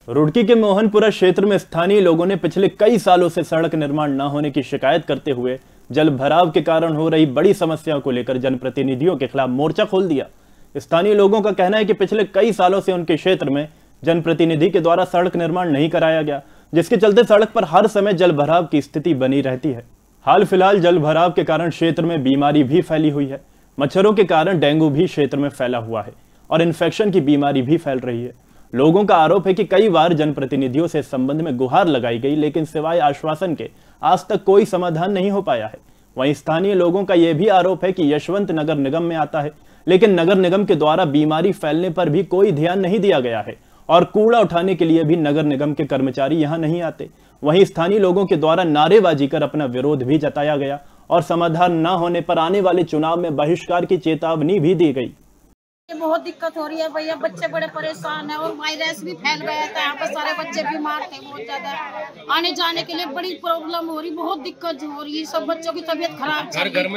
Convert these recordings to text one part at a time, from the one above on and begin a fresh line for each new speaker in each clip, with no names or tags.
रुड़की के मोहनपुरा क्षेत्र में स्थानीय लोगों ने पिछले कई सालों से सड़क निर्माण न होने की शिकायत करते हुए जल भराव के कारण हो रही बड़ी समस्याओं को लेकर जनप्रतिनिधियों के खिलाफ मोर्चा खोल दिया। स्थानीय लोगों का कहना है कि पिछले कई सालों से उनके क्षेत्र में जनप्रतिनिधि के द्वारा सड़क निर्माण नहीं कराया गया, जिसके चलते सड़क पर हर समय जल भराव की स्थिति बनी रहती है। हाल फिलहाल जल भराव के कारण क्षेत्र में बीमारी भी फैली हुई है। मच्छरों के कारण डेंगू भी क्षेत्र में फैला हुआ है और इन्फेक्शन की बीमारी भी फैल रही है। लोगों का आरोप है कि कई बार जनप्रतिनिधियों से इस संबंध में गुहार लगाई गई, लेकिन सिवाय आश्वासन के आज तक कोई समाधान नहीं हो पाया है। वहीं स्थानीय लोगों का यह भी आरोप है कि यशवंत नगर निगम में आता है, लेकिन नगर निगम के द्वारा बीमारी फैलने पर भी कोई ध्यान नहीं दिया गया है और कूड़ा उठाने के लिए भी नगर निगम के कर्मचारी यहां नहीं आते। वहीं स्थानीय लोगों के द्वारा नारेबाजी कर अपना विरोध भी जताया गया और समाधान न होने पर आने वाले चुनाव में बहिष्कार की चेतावनी भी दी गई।
ये बहुत दिक्कत हो रही है भैया, बच्चे बड़े परेशान हैं और वायरस भी फैल गया था। यहाँ पर सारे बच्चे बीमार थे, बहुत ज्यादा आने जाने के लिए बड़ी प्रॉब्लम हो रही, बहुत दिक्कत हो रही है। सब बच्चों की तबीयत खराब चल रही है, घर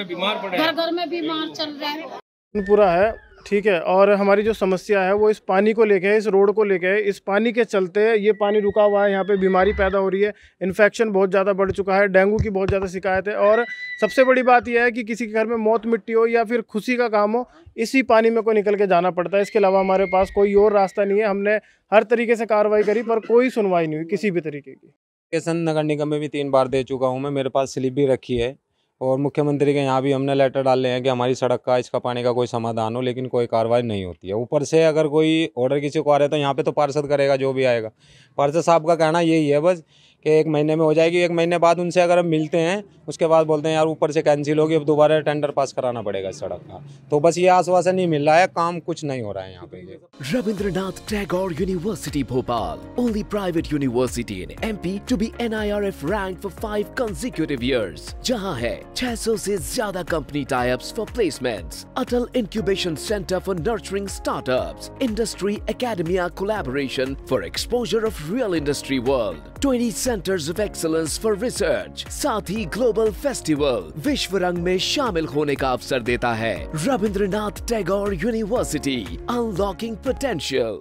घर में बीमार चल रहे हैं।
पूरा है ठीक है। और हमारी जो समस्या है वो इस पानी को लेके है, इस रोड को लेके है। इस पानी के चलते ये पानी रुका हुआ है, यहाँ पे बीमारी पैदा हो रही है, इन्फेक्शन बहुत ज़्यादा बढ़ चुका है, डेंगू की बहुत ज़्यादा शिकायत है। और सबसे बड़ी बात यह है कि किसी के घर में मौत मिट्टी हो या फिर खुशी का काम हो, इसी पानी में को निकल के जाना पड़ता है। इसके अलावा हमारे पास कोई और रास्ता नहीं है। हमने हर तरीके से कार्रवाई करी पर कोई सुनवाई नहीं हुई किसी भी तरीके की।
नगर निगम में भी 3 बार दे चुका हूँ मैं, मेरे पास स्लिप भी रखी है और मुख्यमंत्री के यहाँ भी हमने लेटर डाले हैं कि हमारी सड़क का, इसका पानी का कोई समाधान हो, लेकिन कोई कार्रवाई नहीं होती है। ऊपर से अगर कोई ऑर्डर किसी को आ रहा है तो यहाँ पे तो पार्षद करेगा, जो भी आएगा। पार्षद साहब का कहना यही है बस कि 1 महीने में हो जाएगी। 1 महीने बाद उनसे अगर हम मिलते हैं उसके बाद बोलते हैं यार ऊपर से कैंसिल होगी, अब दोबारा टेंडर पास कराना पड़ेगा इस सड़क का। तो बस ये आश्वासन नहीं मिल रहा है, काम कुछ नहीं हो रहा है यहाँ पे।
Rabindranath Tagore University Bhopal, only private university in MP to be NIRF ranked for 5 consecutive years, जहाँ है 600 से ज्यादा company types for placements, Atal incubation centre for nurturing startups, industry academia collaboration for exposure of real industry world, 20 centres of excellence for research, साथ ही global festival विश्व रंग में शामिल होने का अवसर देता है। Rabindranath Tagore university, unlocking potential.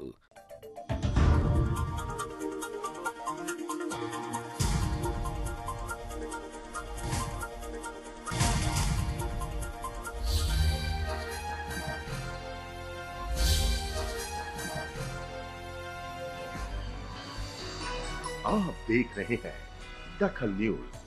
आप देख रहे हैं दखल न्यूज।